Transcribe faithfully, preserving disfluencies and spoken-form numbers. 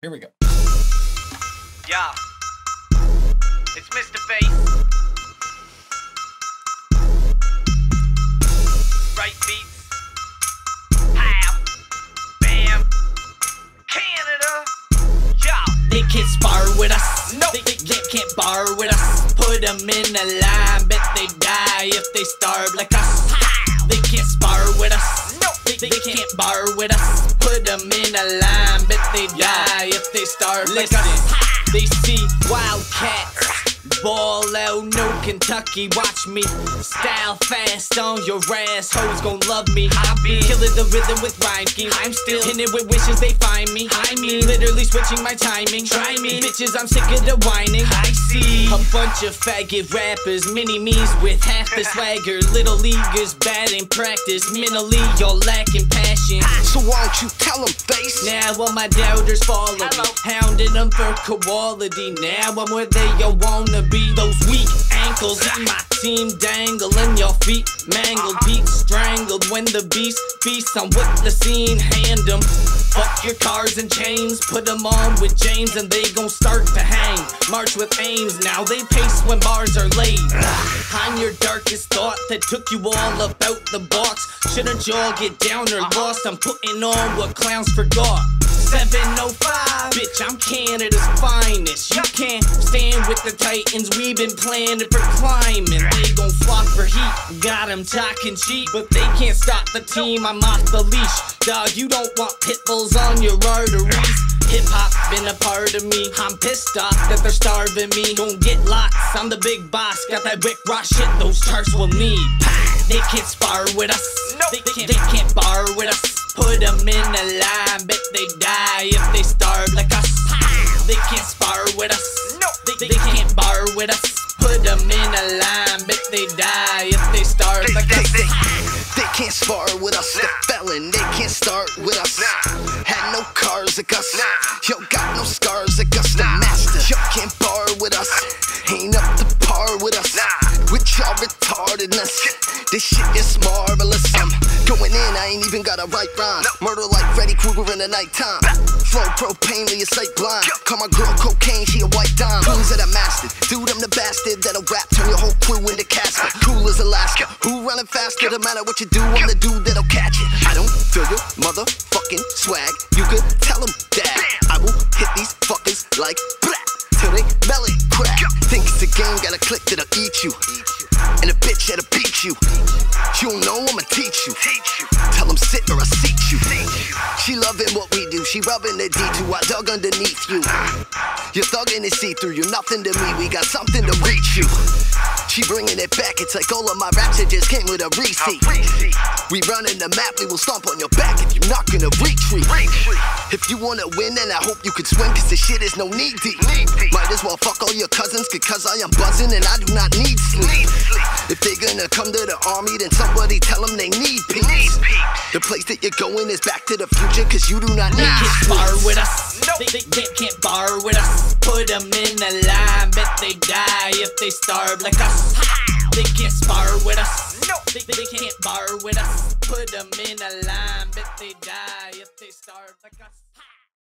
Here we go. Yeah, it's Mister Face. Right beats. Pow. Bam. Canada. Yeah. They can't spar with us. Nope. They, they, they can't bar with us. Put them in a line. Bet they die if they starve like us. Pow. They can't spar with us. Nope. They, they, they can't bar with us. Put them in a line. Bet they die if they starve like Listen. us. They see Wildcats ball out, no Kentucky. Watch me style fast on your ass. Hoes gon' love me. I be killing the rhythm with rhyme schemes. I'm still in it with wishes they find me. I mean, literally switching my timing. Try me, bitches. I'm sick of the whining. I see a bunch of faggot rappers, mini me's with half the swagger. Little leaguers bad in practice. Mentally, you're lacking passion. So why don't you tell them, Face? Now all my doubters follow me, Hello. hounding them for quality. Now I'm where they all wanna be. Those weak ankles in my team dangling your feet mangled, beat strangled. When the beast feasts on what the scene hand them. Fuck your cars and chains, put them on with James and they gon' start to hang. March with aims, now they pace when bars are laid. I'm your darkest thought that took you all about the box. Shouldn't y'all get down or lost? I'm putting on what clowns forgot. seven oh five, bitch, I'm Canada's finest. You can't stand with the Titans, we been planning for climbing. They gon' flock for heat, got them talking cheap, but they can't stop the team, I'm off the leash. Dog, you don't want pit bulls on your arteries. Hip-hop been a part of me, I'm pissed off that they're starving me. Don't get lots, I'm the big boss, got that Rick Ross shit those charts will need. They can't spar with us, Nope. they, they, they can't bar with us. Put them in a line, bet they die if they starve like us. They can't spar with us, Nope. they, they can't bar with us. Put them in a line, bet they die if they starve They, like they, us. they, they can't spar with us, the felon, they can't start with us. Had no cars like us, yo got no scars like us. The master, yo can't bar with us, ain't up to par with us. With y'all retardedness, this shit is marvelous. I'm going in, I ain't even got a right rhyme. Murder like Freddy Krueger in the nighttime. Flow propanely, it's like blind. Call my girl cocaine, she a white dime. Who's that I mastered? Dude, I'm the bastard that'll rap, turn your whole crew into casket. Cool as Alaska, who running faster? No matter what you do, I'm the dude that'll catch it. I don't feel your motherfucking swag. You could tell them that I will hit these fuckers like blah, till they belly crack. Think it's a game, got a click that'll eat you, and a bitch that'll beat you. You don't know, I'ma teach you. Tell them sit or I seat you. She loving what we do, she rubbing the D two. I dug underneath you. You're thugging it see-through, you're nothing to me. We got something to reach you. She bringing it back, it's like all of my raps that just came with a receipt. We running the map, we will stomp on your back if you're not gonna retreat. If you wanna win, then I hope you can swim, cause this shit is no knee deep. Might as well fuck all your cousins, cause I am buzzing and I do not need sleep. If they gonna come to the army, then somebody tell them they need peace. The place that you're going is back to the future, cause you do not They need can't spar with us, Nope. they, they, they can't bar with us. Put them in a line, bet they die if they starve like us. They can't spar with us, Nope. they, they can't bar with us. Put them in a line, bet they die if they starve like us.